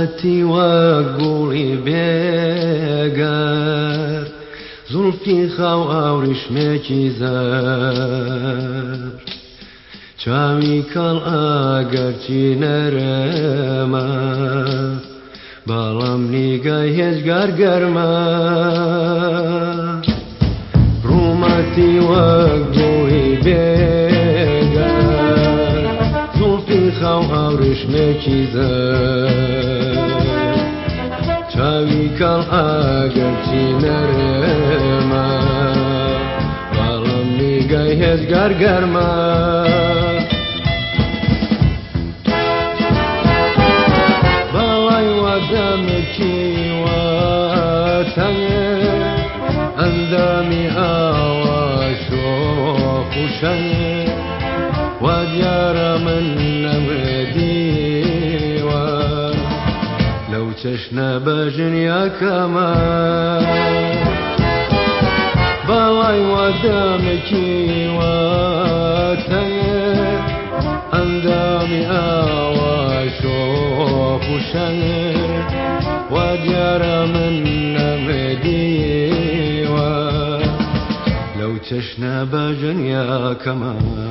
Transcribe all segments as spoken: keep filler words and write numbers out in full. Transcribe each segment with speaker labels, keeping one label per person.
Speaker 1: ڕوومەتی وەک گوڵی بێگەر زولفی خاو ئاوریشمێکی زەر چاوی کەڵ ئاگەرچی نەرەمە بەڵام نیگای هێزگار گەرمە ڕوومەتی وەک گوڵی بێگەر زولفی خاو ئاوریشمێکی زەر چاوی کەڵ ئاگەرچی نەرەمە بەڵام نیگای هێزگار گەرمە بەڵای وەدەمێکی وەتەنێ ئەندامی ئاوا شۆخ و شەنێ وا دیارە من نەمێدیوە لەو چەشنە بەژنیاکەمە بەڵای وەدەمێکی وەتەنێ ئەندامی ئاوا شۆخ و شەنێ وا دیارە من نەمێدیوە لەو چەشنە بەژنیاکەمە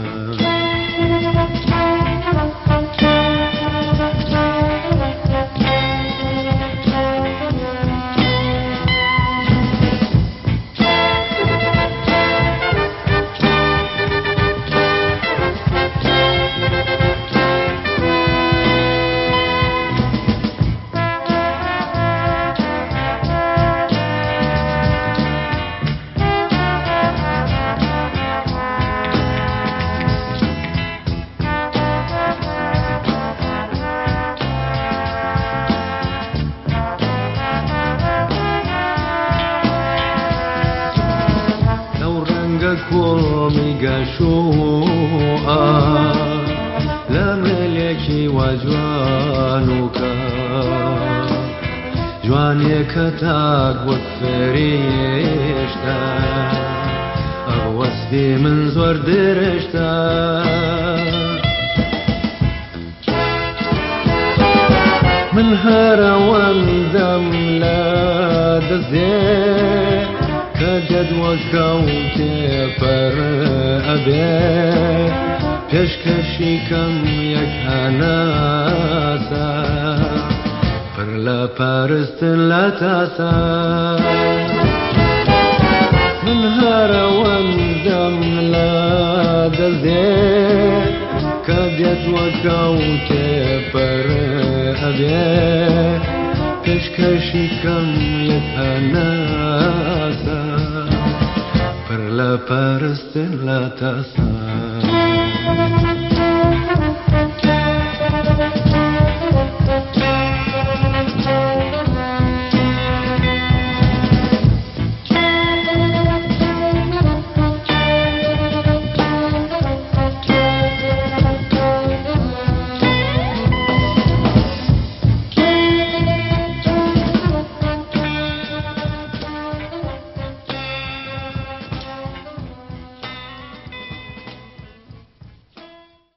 Speaker 1: کوڵمی گەشووە لە مێلێکی وا جوان و کە جوانێکە تاک وەک فێریشتە ئەوەستی من زۆر درێژتە من هەرەوەندەم لە دەستێ کە جەدوەکەوتێ پەر ئەبێ پێشکەشی کەم یەک هەناسە پڕ لە پەرستن لە تاسە من هەرەوەندەم لە دەستێ کە جەدوەکەوتێ پەر ئەبێ پێشکەشی کەم یەک هەناسە پڕ لە پەرستن لە تاسە